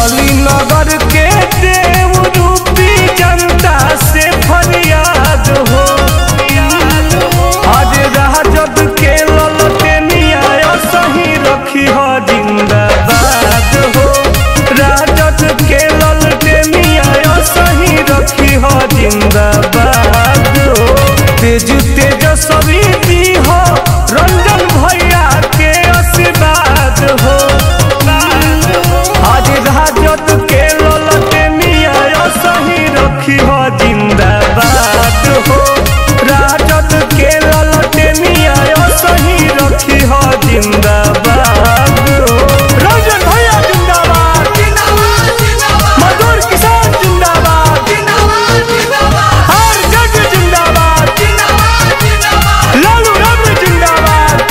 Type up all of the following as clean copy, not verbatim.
चली नगर के देव रूपी जनता से फरियाद हो। आज राजद के ललटेनिया सही रखी हो जिंदाबाद हो। राजद के ललटेनिया सही रखी हो जिंदाबाद हो। तेज तेजस्वी दी हो रंजन भैया के आशीर्वाद हो। आज राजद के ललटेनिया सही रखी हो जिंदाबाद हो। राजद के ललटेनिया सही रखी हो जिंदाबाद हो। रंजन भैया जिंदाबाद, मजदूर किसान जिंदाबाद, आरजेडी जिंदाबाद, लालू राबड़ी जिंदाबाद,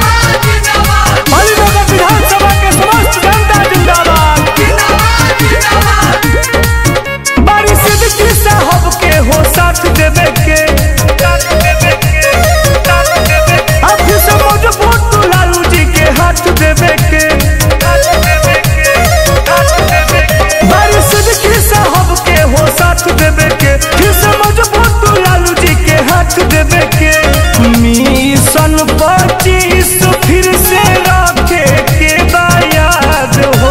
अलीनगर विधानसभा के समस्त जनता जिंदाबाद। बारी सिद्दीकी साहब के हो साथ देवे के, अब से मजबूत लालू जी के हाथ देवे के। बारी सिद्दीकी साहब के हो साथ देवे के, फिर से मजबूत लालू जी के हाथ देवे के। मिशन 25 फिर से रखे के याद हो।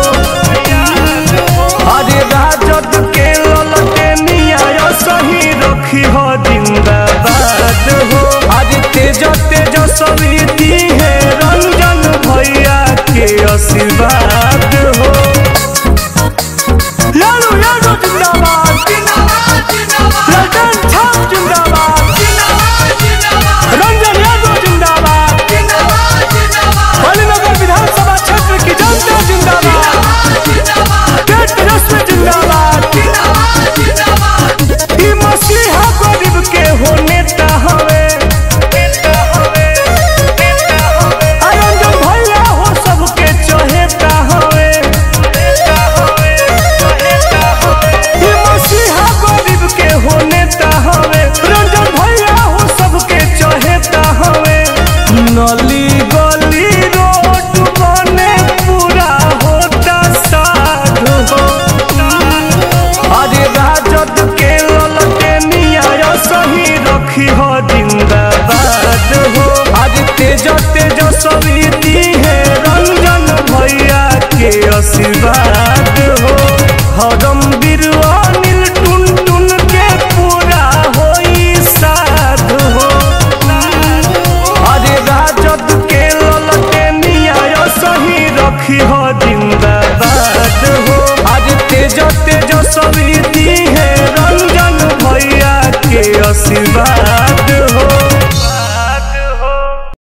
अरे राजद के ललटेनिया सही रखी हो जिंदाबाद हो। आज तेजस्वी दी है रंजन भैया के आशीर्वाद हो। लालू यादव जिंदाबाद, लल्टन छाप जिंदाबाद, रंजन यादव जिंदाबाद, अलीनगर विधानसभा क्षेत्र की जनता जिंदाबाद, तेजस्वी जिंदाबाद। ई मसीहा गरीब के हो नेता हवे। रंजन भैया हो सबके चहेता हवे। ई मसीहा गरीब के हो नेता हवे। रंजन भैया हो सबके चहेता हवे। नली गली रोड बने पूरा होता साध हो। अरे राजद के ललटेनिया सही रखी हो जिंदाबाद हो। आज तेजस्वी